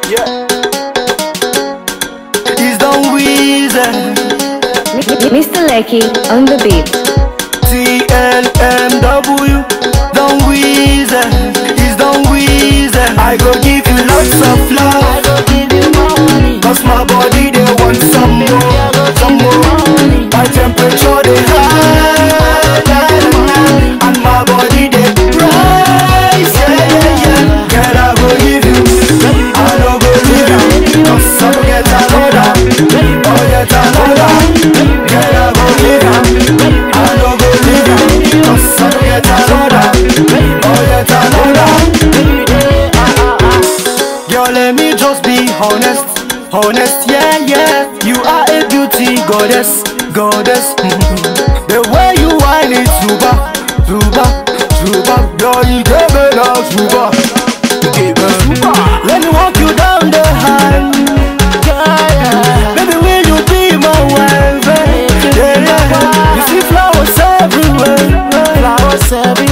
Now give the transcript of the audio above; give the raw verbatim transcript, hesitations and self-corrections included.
Yeah. It's Don Weezy, Mister Lecky on the beat. T L M W, Don Weezy, it's Don Weezy. I go give you lots of love, I go give you money, cause my body they want some more, some more. My temperature they high, and my body they rise, yeah, yeah, yeah. Girl, I go give you, I no go leave you, cause I go get another, oh get another. Girl, I go give you, I no go leave you, cause I go get another, oh get another. Girl, let me just be honest, honest, yeah, yeah. You are a beauty goddess, goddess. The way you whine it, Zuba, Zuba, Zuba. Girl, you give me now, Zuba, give me Zuba. Let me walk you down the hall, yeah, yeah. Baby, will you be my wife? Yeah, yeah. You see flowers everywhere, flowers everywhere.